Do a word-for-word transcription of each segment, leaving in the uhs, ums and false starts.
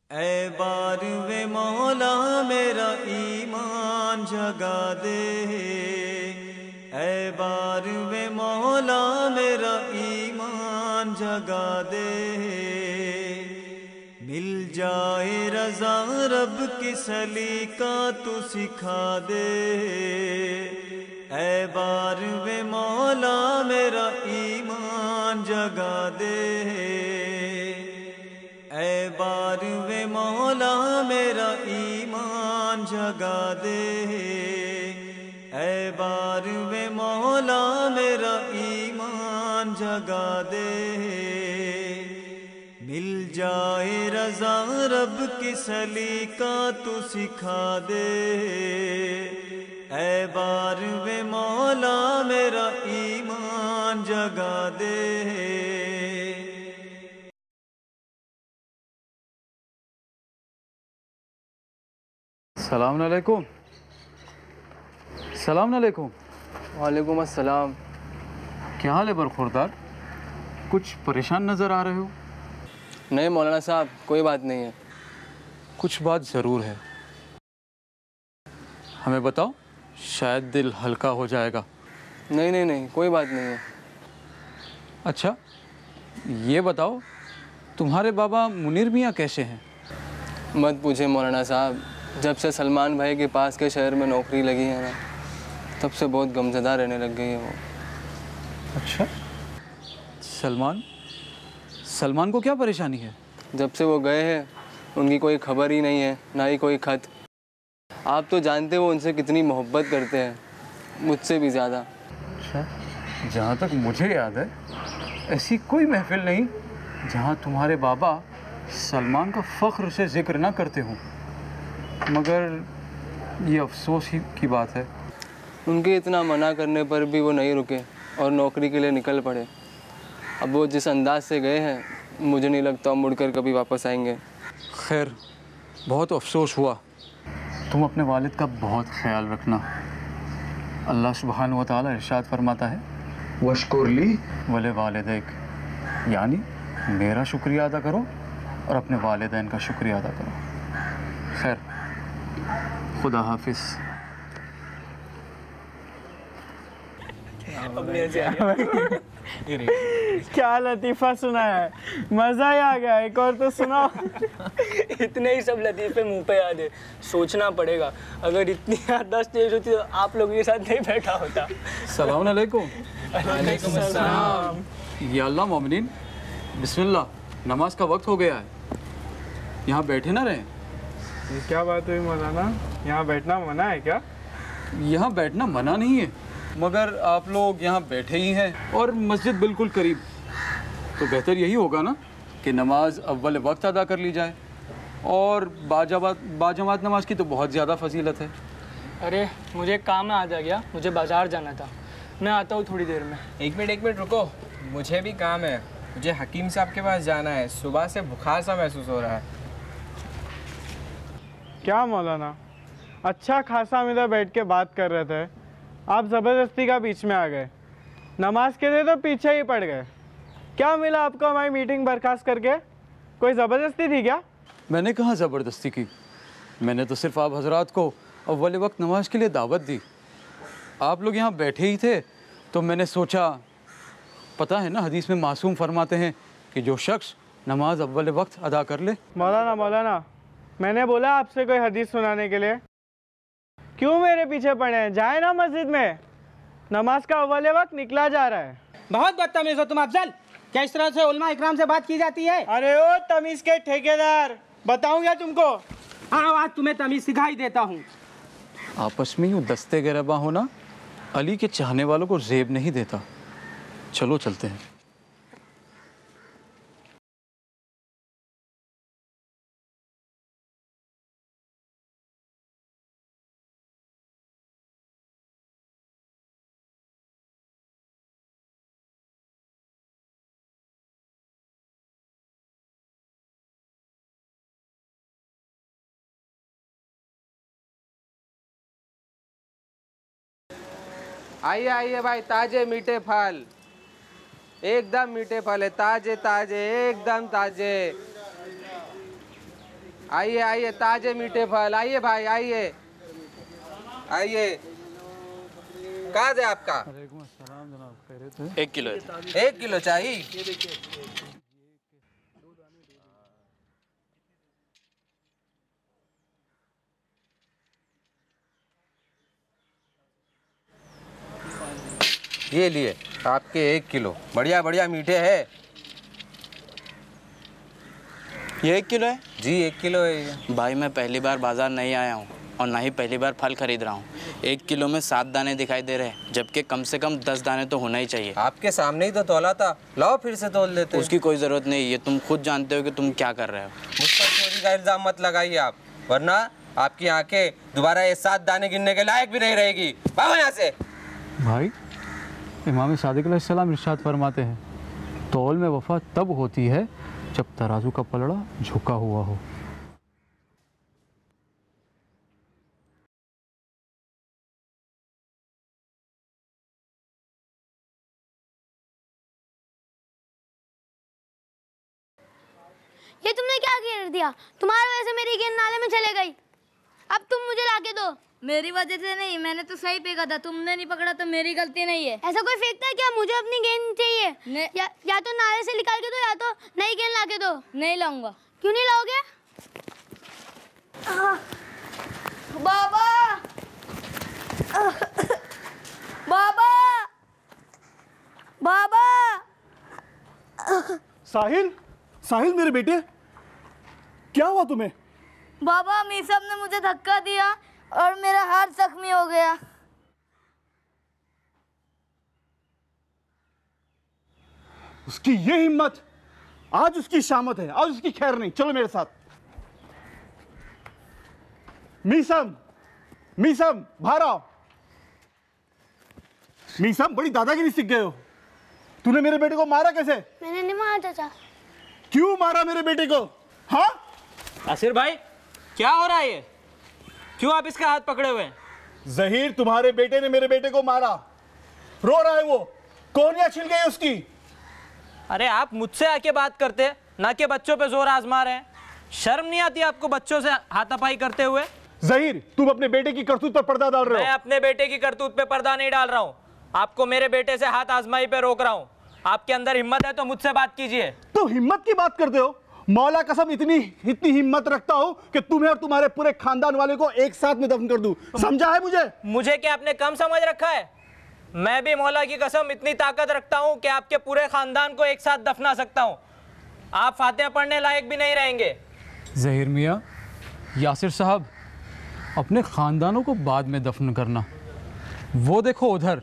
اے بارہویں مولا میرا ایمان جگا دے، اے بارہویں مولا میرا ایمان جگا دے، مل جائے رضا رب کی سلیقہ تو سکھا دے، اے بارہویں مولا میرا ایمان جگا دے، اے بارہویں مولا میرا ایمان جگا دے، اے بارہویں مولا میرا ایمان جگا دے، مل جائے رضا رب کی سلیقہ تو سکھا دے، اے بارہویں مولا میرا ایمان جگا دے۔ السلام علیکم۔ السلام علیکم۔ وعلیکم السلام۔ کیا حال ہے برخوردار؟ کچھ پریشان نظر آ رہے ہو؟ نہیں مولانا صاحب، کوئی بات نہیں ہے۔ کچھ بات ضرور ہے، ہمیں بتاؤ، شاید دل ہلکا ہو جائے گا۔ نہیں نہیں نہیں، کوئی بات نہیں ہے۔ اچھا یہ بتاؤ، تمہارے بابا منیر میاں کیسے ہیں؟ مت پوچھیں مولانا صاحب، جب سے سلمان بھائی کے پاس کے شہر میں نوکری لگی ہے نا، تب سے بہت غمزدہ رہنے لگ گئی ہے وہ۔ اچھا، سلمان سلمان کو کیا پریشانی ہے؟ جب سے وہ گئے ہیں ان کی کوئی خبر ہی نہیں ہے، نہ ہی کوئی خط۔ آپ تو جانتے وہ ان سے کتنی محبت کرتے ہیں، مجھ سے بھی زیادہ۔ اچھا، جہاں تک مجھے یاد ہے ایسی کوئی محفل نہیں جہاں تمہارے بابا سلمان کا فخر سے ذکر نہ کرتے ہوں، مگر یہ افسوس ہی کی بات ہے۔ ان کے اتنا منع کرنے پر بھی وہ نہیں رکے اور نوکری کے لیے نکل پڑے۔ اب وہ جس انداز سے گئے ہیں، مجھے نہیں لگتا مڑ کر کبھی واپس آئیں گے۔ خیر، بہت افسوس ہوا۔ تم اپنے والد کا بہت خیال رکھنا۔ اللہ سبحانہ و تعالیٰ ارشاد فرماتا ہے وَاشْكُرْ لِي وَلِوَالِدَيْكَ، یعنی میرا شکریہ ادا کرو اور اپنے والدین کا شکریہ ادا کرو۔ خیر، خدا حافظ۔ کیا لطیفہ سنا ہے، مزہ ہی آ گیا، ایک اور تو سناؤ۔ اتنے ہی سب لطیفے منہ پہ یاد ہے، سوچنا پڑے گا، اگر اتنی یادداشت تیز ہوتی تو آپ لوگوں کے ساتھ نہیں بیٹھا ہوتا۔ السلام علیکم۔ وعلیکم السلام۔ یا اللہ مومنین، بسم اللہ، نماز کا وقت ہو گیا ہے، یہاں بیٹھے نہ رہیں۔ یہ کیا بات ہوئی مولانا، یہاں بیٹھنا منع ہے کیا؟ یہاں بیٹھنا منع نہیں ہے، مگر آپ لوگ یہاں بیٹھے ہی ہیں اور مسجد بالکل قریب، تو بہتر یہی ہوگا نا کہ نماز اول وقت ادا کر لی جائے، اور باجماعت باجماعت نماز کی تو بہت زیادہ فضیلت ہے۔ ارے مجھے کام میں آ جا گیا، مجھے بازار جانا تھا، میں آتا ہوں تھوڑی دیر میں۔ ایک منٹ ایک منٹ رکو، مجھے بھی کام ہے، مجھے حکیم صاحب کے پاس جانا ہے، صبح سے بخار سا محسوس ہو رہا ہے۔ کیا مولانا، اچھا خاصا ہم ادھر بیٹھ کے بات کر رہے تھے، آپ زبردستی کا بیچ میں آ گئے، نماز کے لیے تو پیچھے ہی پڑ گئے۔ کیا ملا آپ کو ہماری میٹنگ برخاست کر کے؟ کوئی زبردستی تھی کیا؟ میں نے کہاں زبردستی کی، میں نے تو صرف آپ حضرات کو اول وقت نماز کے لیے دعوت دی۔ آپ لوگ یہاں بیٹھے ہی تھے تو میں نے سوچا، پتہ ہے نا حدیث میں معصوم فرماتے ہیں کہ جو شخص نماز اول وقت ادا کر لے۔ مولانا مولانا میں نے بولا آپ سے کوئی حدیث سنانے کے لیے، کیوں میرے پیچھے پڑے ہیں؟ جائیں نا مسجد میں، نماز کا اول وقت نکلا جا رہا ہے۔ بہت بدتمیز ہو تم افضل، کیا اس طرح سے علماء اکرام سے بات کی جاتی ہے؟ ارے او تمیز کے ٹھیکیدار، بتاؤں گا تم کو۔ ہاں آج تمہیں تمیز سکھائی دیتا ہوں۔ آپس میں یوں دستے گرباں ہونا علی کے چاہنے والوں کو زیب نہیں دیتا۔ چلو چلتے ہیں۔ آئیے آئیے بھائی، تازے میٹھے پھل، ایک دم میٹھے پھل ہے، تازے تازے ایک دم تازے۔ آئیے آئیے تازے میٹھے پھل، آئیے بھائی آئیے آئیے. کہاں ہے آپ کا؟ ایک کلو ایک کلو چاہیے. یہ لیے آپ کے ایک کلو، بڑھیا بڑھیا میٹھے ہے. یہ ایک کلو ہے؟ جی ایک کلو ہے یہ. بھائی میں پہلی بار بازار نہیں آیا ہوں اور نہ ہی پہلی بار پھل خرید رہا ہوں. ایک کلو میں سات دانے دکھائی دے رہے ہیں، جبکہ کم سے کم دس دانے تو ہونا ہی چاہیے. آپ کے سامنے ہی تو تولا تھا، لاؤ پھر سے تول لیتے. اس کی کوئی ضرورت نہیں، یہ تم خود جانتے ہو کہ تم کیا کر رہے ہو. مجھ پر چوری کا الزام مت لگائیے آپ، ورنہ آپ کی آنکھیں دوبارہ یہ سات دانے گننے کے لائق بھی نہیں رہے گی. بھاگو یہاں سے. بھائی امام صادق علیہ السلام ارشاد فرماتے ہیں تول میں وفا تب ہوتی ہے جب ترازو کا پلڑا جھکا ہوا ہو. یہ تم نے کیا کر دیا؟ تمہاری وجہ سے میری گیند نالے میں چلے گئی. اب تم مجھے لا کے دو. میری وجہ سے نہیں، میں نے تو صحیح پھینکا تھا، تم نے نہیں پکڑا تو میری غلطی نہیں ہے. ایسا کوئی پھینکتا ہے کیا؟ مجھے اپنی گیند چاہیے. یا, یا تو نالے سے نکال کے دو یا تو نئی گیند لا کے دو. نہیں لاؤں گا. کیوں نہیں لاؤ گے؟ بابا بابا بابا. ساحل ساحل میرے بیٹے کیا ہوا تمہیں؟ بابا امی صاحب نے مجھے دھکا دیا اور میرا ہاتھ زخمی ہو گیا. اس کی یہ ہمت، آج اس کی شامت ہے، آج اس کی خیر نہیں. چلو میرے ساتھ. میسم میسم باہر آؤ. میسم بڑی دادا گیری سیکھ گئے ہو. تو نے میرے بیٹے کو مارا کیسے؟ میں نے نہیں مارا چاچا. کیوں مارا میرے بیٹے کو؟ ہاں آصر بھائی کیا ہو رہا ہے یہ؟ کیوں آپ اس کا ہاتھ پکڑے ہوئے ہیں؟ ظہیر تمہارے بیٹے نے میرے بیٹے کو مارا. رو رہا ہے وہ. کونیاں چھل گئی اس کی. ارے آپ مجھ سے آ کے بات کرتے نہ کہ بچوں پہ زور آزما رہے ہیں. شرم نہیں آتی آپ کو بچوں سے ہاتھا پائی کرتے ہوئے؟ ظہیر تم اپنے بیٹے کی کرتوت پر پردہ ڈال رہے ہو. میں اپنے بیٹے کی کرتوت پہ پردہ نہیں ڈال رہا ہوں. آپ کو میرے بیٹے سے ہاتھ آزمائی پہ روک رہا ہوں. آپ کے اندر ہمت ہے تو مجھ سے بات کیجئے. تو ہمت کی بات کرتے ہو؟ مولا قسم اتنی اتنی ہمت رکھتا ہوں کہ تمہیں اور تمہارے پورے خاندان والے کو ایک ساتھ میں دفن کر دوں. سمجھا ہے مجھے؟ مجھے کیا آپ نے کم سمجھ رکھا ہے؟ میں بھی مولا کی قسم اتنی طاقت رکھتا ہوں کہ آپ کے پورے خاندان کو ایک ساتھ دفنا سکتا ہوں. آپ فاتحہ پڑھنے لائق بھی نہیں رہیں گے. ظہیر میاں، یاسر صاحب، اپنے خاندانوں کو بعد میں دفن کرنا. وہ دیکھو ادھر.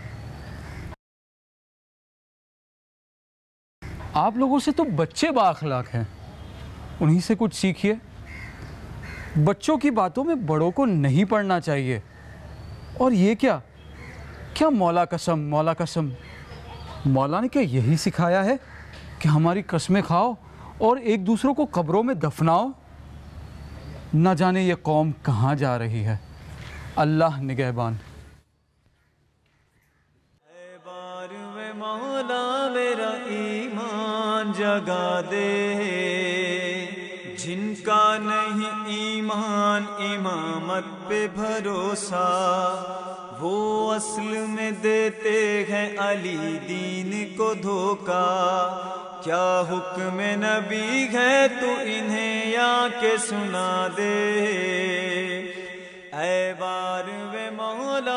آپ لوگوں سے تو بچے با اخلاق ہیں، انہی سے کچھ سیکھیے. بچوں کی باتوں میں بڑوں کو نہیں پڑھنا چاہیے. اور یہ کیا کیا مولا قسم مولا قسم. مولا نے کیا یہی سکھایا ہے کہ ہماری قسمیں کھاؤ اور ایک دوسروں کو قبروں میں دفناؤ؟ نہ جانے یہ قوم کہاں جا رہی ہے. اللہ نگہبان. اے بار میں مولا میرا ایمان جگا دے. جن کا نہیں ایمان امامت پہ بھروسہ، وہ اصل میں دیتے ہیں علی دین کو دھوکا. کیا حکم نبی ہے تو انہیں یا کے سنا دے. اے بار وے مولا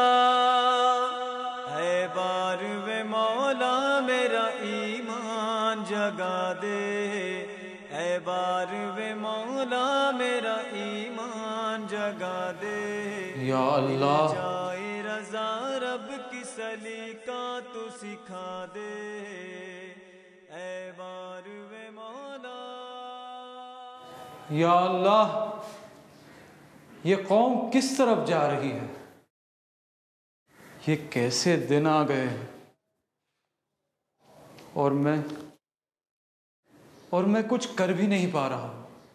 اے بار وے مولا میرا ایمان جگا دے. اے بار وے مولا میرا ایمان جگا دے. یا اللہ، جائے رضا رب کی سلیقہ تو سکھا دے. اے بار وے مولا. یا اللہ، یہ قوم کس طرف جا رہی ہے؟ یہ کیسے دن آ گئے ہیں اور میں اور میں کچھ کر بھی نہیں پا رہا.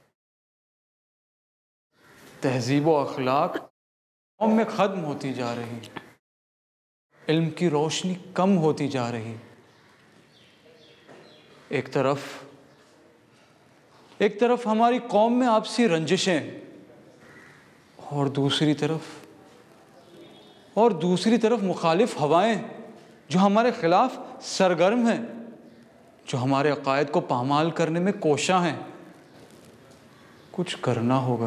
تہذیب و اخلاق قوم میں ختم ہوتی جا رہی، علم کی روشنی کم ہوتی جا رہی. ایک طرف ایک طرف ہماری قوم میں آپسی رنجشیں اور دوسری طرف اور دوسری طرف مخالف ہوائیں جو ہمارے خلاف سرگرم ہیں، جو ہمارے عقائد کو پامال کرنے میں کوشاں ہیں۔ کچھ کرنا ہوگا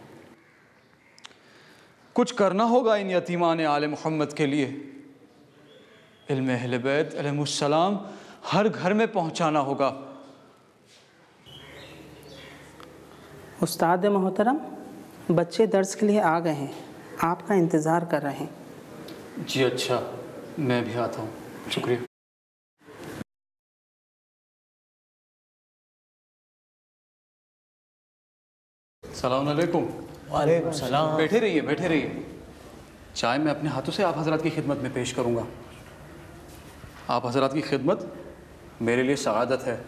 کچھ کرنا ہوگا ان یتیمان آل محمد کے لیے۔ علم اہل بیت علیہ السلام ہر گھر میں پہنچانا ہوگا۔ استاد محترم، بچے درس کے لیے آ گئے ہیں، آپ کا انتظار کر رہے ہیں۔ جی اچھا، میں بھی آتا ہوں، شکریہ۔ السلام علیکم۔ وعلیکم السلام۔ بیٹھے رہیے بیٹھے رہیے چائے میں اپنے ہاتھوں سے آپ حضرات کی خدمت میں پیش کروں گا۔ آپ حضرات کی خدمت میرے لیے سعادت ہے۔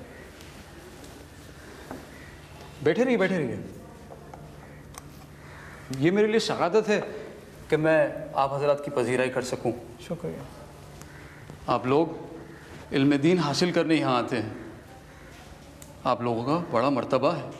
بیٹھے رہیے بیٹھے رہیے یہ میرے لیے سعادت ہے کہ میں آپ حضرات کی پذیرائی کر سکوں۔ شکریہ۔ آپ لوگ علم دین حاصل کرنے یہاں آتے ہیں، آپ لوگوں کا بڑا مرتبہ ہے۔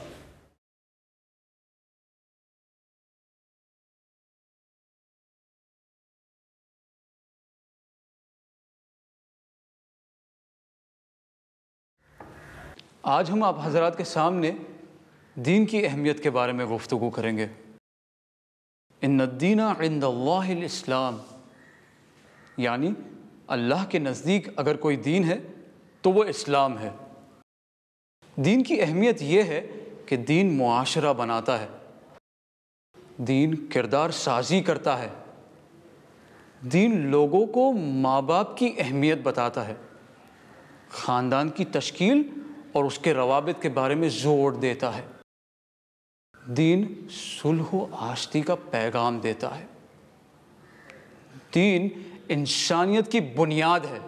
آج ہم آپ حضرات کے سامنے دین کی اہمیت کے بارے میں گفتگو کریں گے۔ ان الدین عند اللہ الاسلام، یعنی اللہ کے نزدیک اگر کوئی دین ہے تو وہ اسلام ہے۔ دین کی اہمیت یہ ہے کہ دین معاشرہ بناتا ہے، دین کردار سازی کرتا ہے، دین لوگوں کو ماں باپ کی اہمیت بتاتا ہے، خاندان کی تشکیل اور اس کے روابط کے بارے میں زور دیتا ہے، دین صلح و آشتی کا پیغام دیتا ہے، دین انسانیت کی بنیاد ہے۔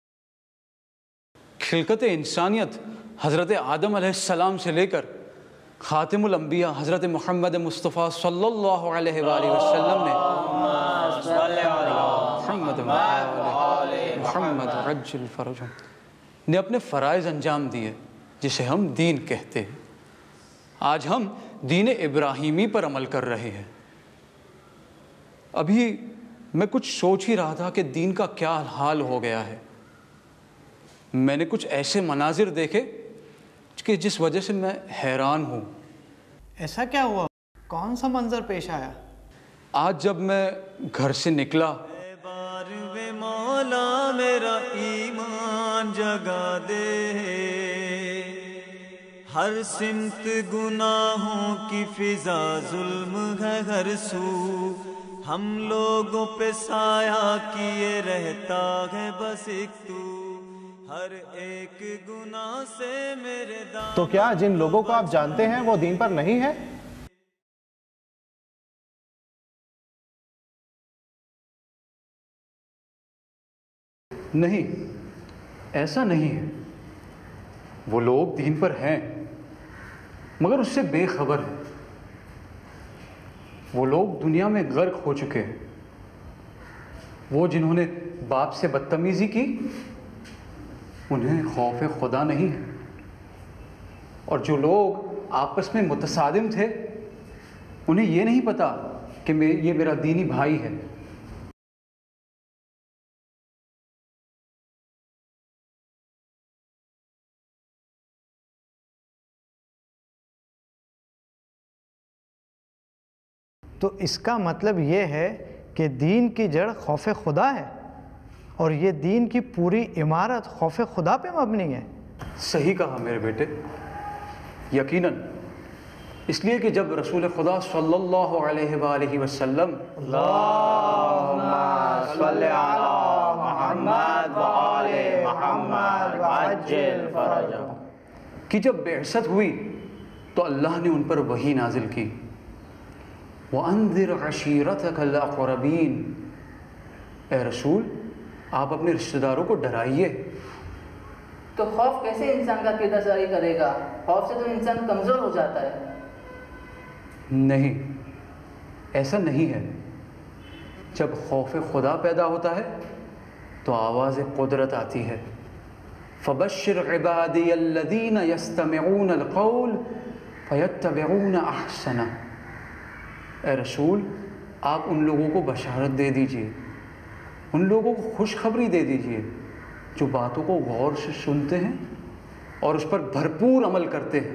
خلقت انسانیت حضرت آدم علیہ السلام سے لے کر خاتم الانبیاء حضرت محمد مصطفیٰ صلی اللہ علیہ وآلہ وسلم نے محمد محمد عجل فرجہم نے اپنے فرائض انجام دیے، جسے ہم دین کہتے ہیں۔ آج ہم دین ابراہیمی پر عمل کر رہے ہیں۔ ابھی میں کچھ سوچ ہی رہا تھا کہ دین کا کیا حال ہو گیا ہے۔ میں نے کچھ ایسے مناظر دیکھے کہ جس وجہ سے میں حیران ہوں۔ ایسا کیا ہوا؟ کون سا منظر پیش آیا؟ آج جب میں گھر سے نکلا، اے بار وے مولا میرا ایمان جگا دے، ہر سمت گناہوں کی فضا ظلم ہے ہر سو، ہم لوگوں پہ سایہ کیے رہتا ہے بس ایک تو، ہر ایک گناہ سے میرے دامن۔ تو کیا جن لوگوں کو آپ جانتے ہیں وہ دین پر نہیں ہے؟ نہیں، ایسا نہیں ہے۔ وہ لوگ دین پر ہیں مگر اس سے بے خبر ہیں۔ وہ لوگ دنیا میں غرق ہو چکے ہیں۔ وہ جنہوں نے باپ سے بدتمیزی کی انہیں خوف خدا نہیں ہے، اور جو لوگ آپس میں متصادم تھے انہیں یہ نہیں پتا کہ میں یہ میرا دینی بھائی ہے۔ تو اس کا مطلب یہ ہے کہ دین کی جڑ خوف خدا ہے، اور یہ دین کی پوری عمارت خوف خدا پہ مبنی ہے۔ صحیح کہا میرے بیٹے، یقیناً۔ اس لیے کہ جب رسول خدا صلی اللہ علیہ وآلہ وسلم اللہم صلی علی محمد وآل محمد وعجل فرجہم کی جب بعثت ہوئی تو اللہ نے ان پر وحی نازل کی، وَأَنذِرْ عَشِيرَتَكَ الْأَقْرَبِينَ، اے رسول آپ اپنے رشتہ داروں کو ڈرائیے۔ تو خوف کیسے انسان کا کردار سازی کرے گا؟ خوف سے تو انسان کمزور ہو جاتا ہے۔ نہیں، ایسا نہیں ہے۔ جب خوف خدا پیدا ہوتا ہے تو آواز قدرت آتی ہے، فَبَشِّرْ عِبَادِيَ الَّذِينَ يَسْتَمِعُونَ الْقَوْلَ فَيَتَّبِعُونَ أَحْسَنَ، اے رسول آپ ان لوگوں کو بشارت دے دیجئے، ان لوگوں کو خوشخبری دے دیجئے جو باتوں کو غور سے سنتے ہیں اور اس پر بھرپور عمل کرتے ہیں۔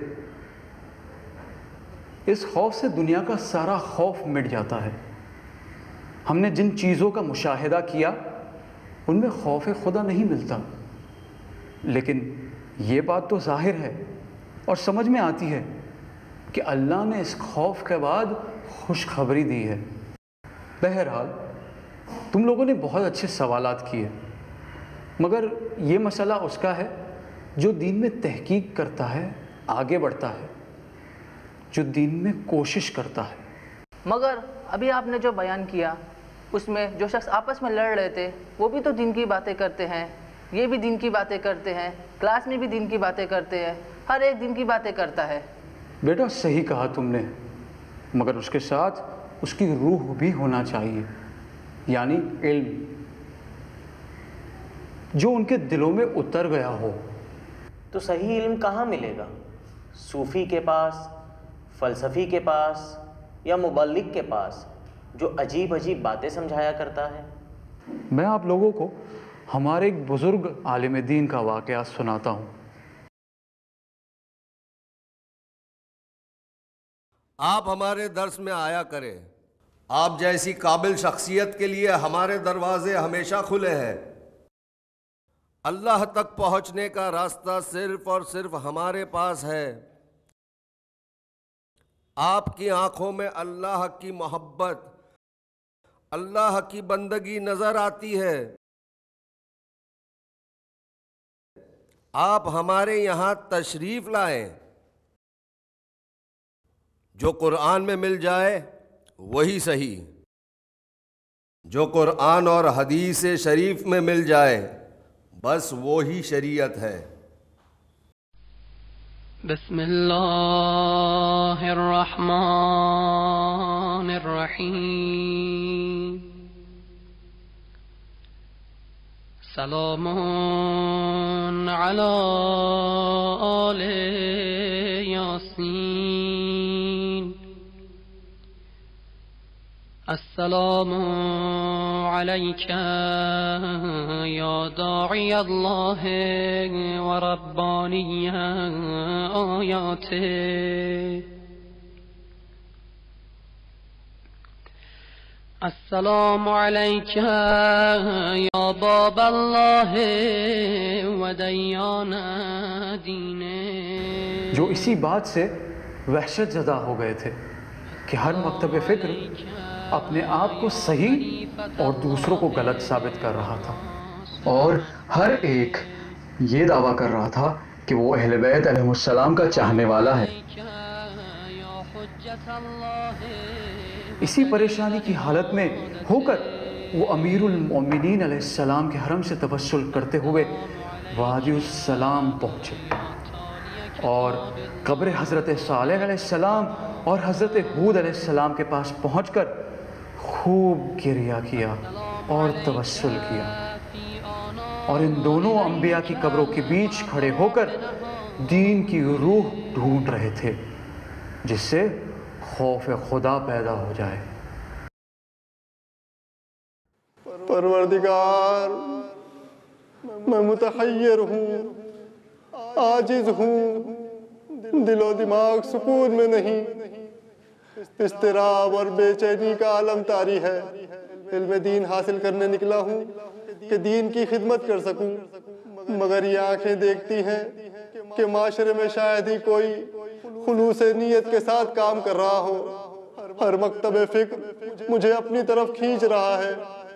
اس خوف سے دنیا کا سارا خوف مٹ جاتا ہے۔ ہم نے جن چیزوں کا مشاہدہ کیا ان میں خوف خدا نہیں ملتا، لیکن یہ بات تو ظاہر ہے اور سمجھ میں آتی ہے کہ اللہ نے اس خوف کے بعد خوشخبری دی ہے۔ بہرحال تم لوگوں نے بہت اچھے سوالات کیے، مگر یہ مسئلہ اس کا ہے جو دین میں تحقیق کرتا ہے، آگے بڑھتا ہے، جو دین میں کوشش کرتا ہے۔ مگر ابھی آپ نے جو بیان کیا اس میں جو شخص آپس میں لڑ رہے تھے وہ بھی تو دین کی باتیں کرتے ہیں، یہ بھی دین کی باتیں کرتے ہیں، کلاس میں بھی دین کی باتیں کرتے ہیں، ہر ایک دین کی باتیں کرتا ہے۔ بیٹا صحیح کہا تم نے، مگر اس کے ساتھ اس کی روح بھی ہونا چاہیے، یعنی علم جو ان کے دلوں میں اتر گیا ہو۔ تو صحیح علم کہاں ملے گا؟ صوفی کے پاس، فلسفی کے پاس، یا مبلغ کے پاس جو عجیب عجیب باتیں سمجھایا کرتا ہے؟ میں آپ لوگوں کو ہمارے ایک بزرگ عالم دین کا واقعہ سناتا ہوں۔ آپ ہمارے درس میں آیا کریں، آپ جیسی قابل شخصیت کے لیے ہمارے دروازے ہمیشہ کھلے ہیں۔ اللہ تک پہنچنے کا راستہ صرف اور صرف ہمارے پاس ہے۔ آپ کی آنکھوں میں اللہ کی محبت، اللہ کی بندگی نظر آتی ہے۔ آپ ہمارے یہاں تشریف لائیں، جو قرآن میں مل جائے وہی صحیح، جو قرآن اور حدیث شریف میں مل جائے بس وہی شریعت ہے۔ بسم اللہ الرحمن الرحیم، سلام علی آل یاسین، السلام علیک یا داعی اللہ و ربانی آیاته، السلام علیک یا باب اللہ و دیان دینه۔ جو اسی بات سے وحشت زدہ ہو گئے تھے کہ ہر مکتب فکر اپنے آپ کو صحیح اور دوسروں کو غلط ثابت کر رہا تھا، اور ہر ایک یہ دعویٰ کر رہا تھا کہ وہ اہل بیت علیہ السلام کا چاہنے والا ہے۔ اسی پریشانی کی حالت میں ہو کر وہ امیر المومنین علیہ السلام کے حرم سے توسل کرتے ہوئے وادی السلام پہنچے اور قبر حضرت صالح علیہ السلام اور حضرت ہود علیہ السلام کے پاس پہنچ کر خوب گریہ کیا اور توسل کیا، اور ان دونوں انبیاء کی قبروں کے بیچ کھڑے ہو کر دین کی روح ڈھونڈ رہے تھے جس سے خوف خدا پیدا ہو جائے۔ پروردگار میں متحیر ہوں، عاجز ہوں، دل و دماغ سکون میں نہیں، اضطراب اور بے چینی کا عالم طاری ہے۔ علم دین حاصل کرنے نکلا ہوں کہ دین کی خدمت کر سکوں، مگر یہ آنکھیں دیکھتی ہیں کہ معاشرے میں شاید ہی کوئی خلوص نیت کے ساتھ کام کر رہا ہو۔ ہر مکتب فکر مجھے اپنی طرف کھینچ رہا ہے،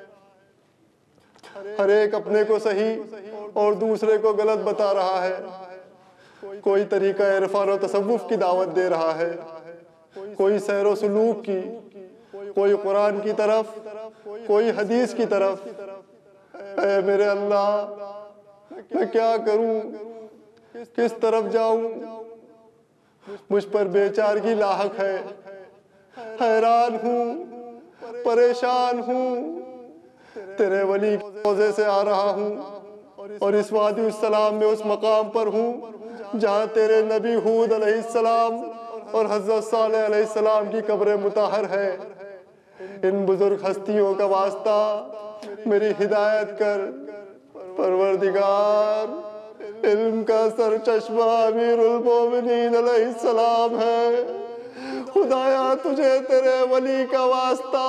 ہر ایک اپنے کو صحیح اور دوسرے کو غلط بتا رہا ہے۔ کوئی طریقہ عرفان و تصوف کی دعوت دے رہا ہے، کوئی سیر و سلوک کی، کوئی قرآن کی طرف، کوئی حدیث کی طرف۔ اے میرے اللہ، میں کیا کروں، کس طرف جاؤں؟ مجھ پر بے چارگی لاحق ہے، حیران ہوں، پریشان ہوں۔ تیرے ولی کے روضے سے آ رہا ہوں اور اس وادی السلام میں اس مقام پر ہوں جہاں تیرے نبی ہود علیہ السلام اور حضرت صالح علیہ السلام کی قبر مطہر ہے۔ ان بزرگ ہستیوں کا واسطہ میری ہدایت کر پروردگار۔ علم کا سر چشمہ امیر المومنین علیہ السلام ہے، خدایا تجھے تیرے ولی کا واسطہ،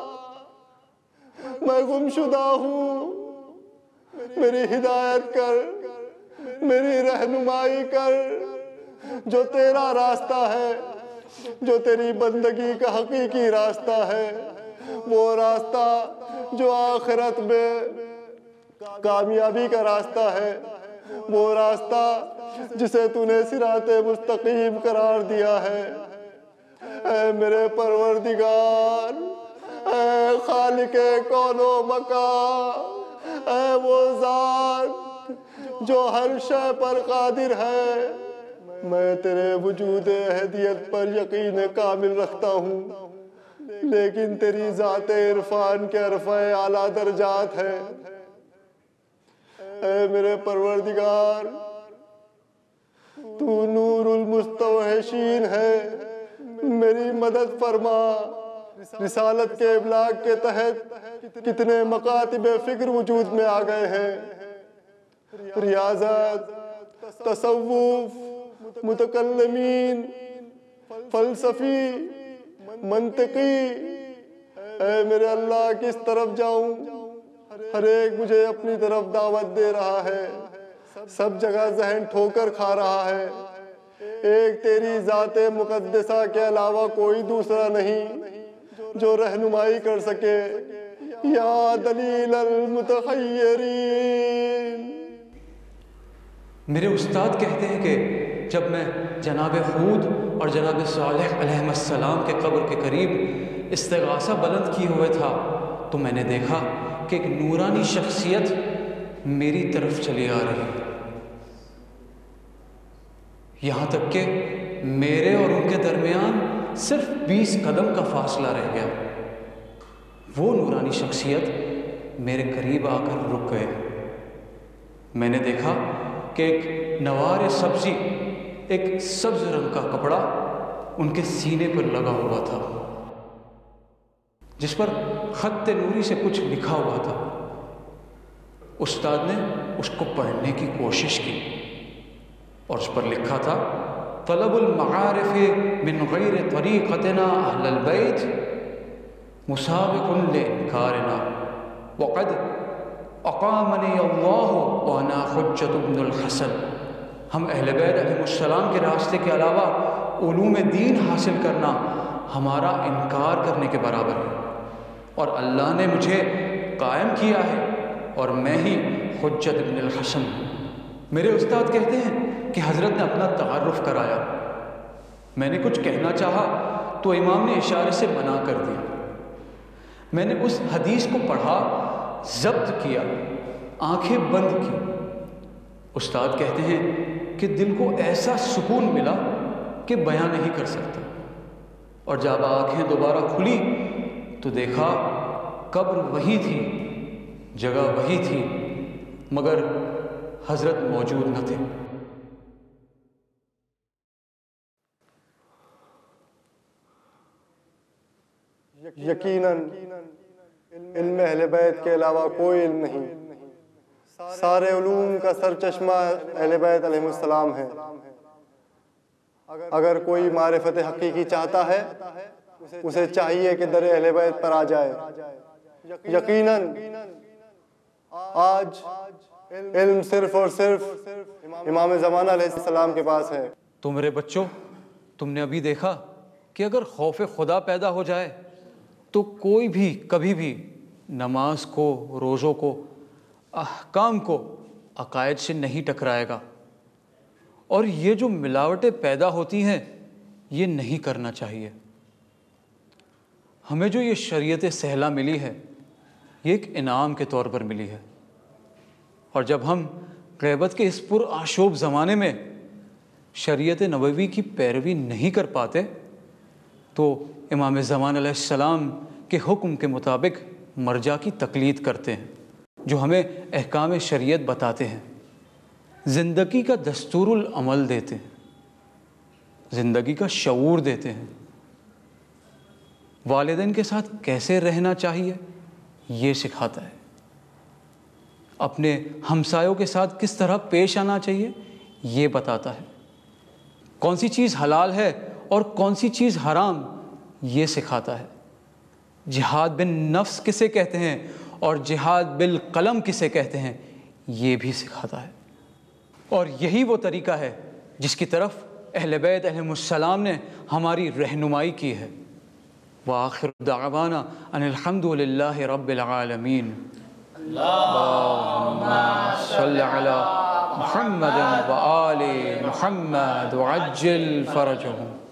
میں گمشدہ ہوں، میری ہدایت کر، میری رہنمائی کر، جو تیرا راستہ ہے، جو تیری بندگی کا حقیقی راستہ ہے، وہ راستہ جو آخرت میں کامیابی کا راستہ ہے، وہ راستہ جسے تو نے صراط مستقیم قرار دیا ہے۔ اے میرے پروردگار، اے خالق کون و مکان، اے وہ ذات جو ہر شے پر قادر ہے، میں تیرے وجود احدیت پر یقین کامل رکھتا ہوں، لیکن تیری ذات عرفان کے عرفہ اعلیٰ درجات ہے۔ اے میرے پروردگار، تو نور المستوحشین ہے، میری مدد فرما۔ رسالت کے ابلاغ کے تحت کتنے مکاتب فکر وجود میں آ گئے ہیں، ریاضت، تصوف، متکلمین، فلسفی، منطقی۔ اے میرے اللہ، کس طرف جاؤں؟ ہر ایک مجھے اپنی طرف دعوت دے رہا ہے، سب جگہ ذہن ٹھوکر کھا رہا ہے۔ ایک تیری ذات مقدسہ کے علاوہ کوئی دوسرا نہیں جو رہنمائی کر سکے، یا دلیل المتحیرین۔ میرے استاد کہتے ہیں کہ جب میں جناب ہود اور جناب صالح علیہ السلام کے قبر کے قریب استغاثہ بلند کیے ہوئے تھا تو میں نے دیکھا کہ ایک نورانی شخصیت میری طرف چلی آ رہی ہے، یہاں تک کہ میرے اور ان کے درمیان صرف بیس قدم کا فاصلہ رہ گیا۔ وہ نورانی شخصیت میرے قریب آ کر رک گئے۔ میں نے دیکھا کہ ایک نوار سبزی، ایک سبز رنگ کا کپڑا ان کے سینے پر لگا ہوا تھا، جس پر خط نوری سے کچھ لکھا ہوا تھا۔ استاد نے اس کو پڑھنے کی کوشش کی اور اس پر لکھا تھا: طلب المعارف من غیر طریقتنا اہل البیت مسابق لانکارنا وقد اقامنی اللہ وانا حجت ابن الحسن۔ ہم اہل بیت علیہ السلام کے راستے کے علاوہ علوم دین حاصل کرنا ہمارا انکار کرنے کے برابر ہے، اور اللہ نے مجھے قائم کیا ہے اور میں ہی حجت ابن الحسن ہوں۔ میرے استاد کہتے ہیں کہ حضرت نے اپنا تعارف کرایا، میں نے کچھ کہنا چاہا تو امام نے اشارے سے منع کر دیا۔ میں نے اس حدیث کو پڑھا، ضبط کیا، آنکھیں بند کی۔ استاد کہتے ہیں کہ دل کو ایسا سکون ملا کہ بیان نہیں کر سکتا، اور جب آنکھیں دوبارہ کھلی تو دیکھا قبر وہی تھی، جگہ وہی تھی، مگر حضرت موجود نہ تھے۔ یقیناً علم اہل بیت کے علاوہ کوئی علم نہیں، سارے علوم کا سر چشمہ اہل بیت علیہ السلام ہے۔ اگر کوئی معرفت حقیقی چاہتا ہے اسے چاہیے کہ در اہل بیت پر آ جائے۔ یقیناً آج علم صرف اور صرف امام زمانہ علیہ السلام کے پاس ہے۔ تو میرے بچوں، تم نے ابھی دیکھا کہ اگر خوف خدا پیدا ہو جائے تو کوئی بھی کبھی بھی نماز کو، روزوں کو، احکام کو عقائد سے نہیں ٹکرائے گا، اور یہ جو ملاوٹیں پیدا ہوتی ہیں یہ نہیں کرنا چاہیے۔ ہمیں جو یہ شریعت سہلہ ملی ہے یہ ایک انعام کے طور پر ملی ہے، اور جب ہم غیبت کے اس پر آشوب زمانے میں شریعت نبوی کی پیروی نہیں کر پاتے تو امام زمان علیہ السلام کے حکم کے مطابق مرجع کی تقلید کرتے ہیں جو ہمیں احکام شریعت بتاتے ہیں، زندگی کا دستور العمل دیتے ہیں۔ زندگی کا شعور دیتے ہیں، والدین کے ساتھ کیسے رہنا چاہیے یہ سکھاتا ہے، اپنے ہمسایوں کے ساتھ کس طرح پیش آنا چاہیے یہ بتاتا ہے، کون سی چیز حلال ہے اور کون سی چیز حرام یہ سکھاتا ہے، جہاد بن نفس کسے کہتے ہیں اور جہاد بالقلم کسے کہتے ہیں یہ بھی سکھاتا ہے۔ اور یہی وہ طریقہ ہے جس کی طرف اہل بیت علیہم السلام نے ہماری رہنمائی کی ہے۔ وآخر دعوانا ان الحمد للہ رب العالمین۔ اللہم صل علی محمد وآل محمد وعجل فرجہم۔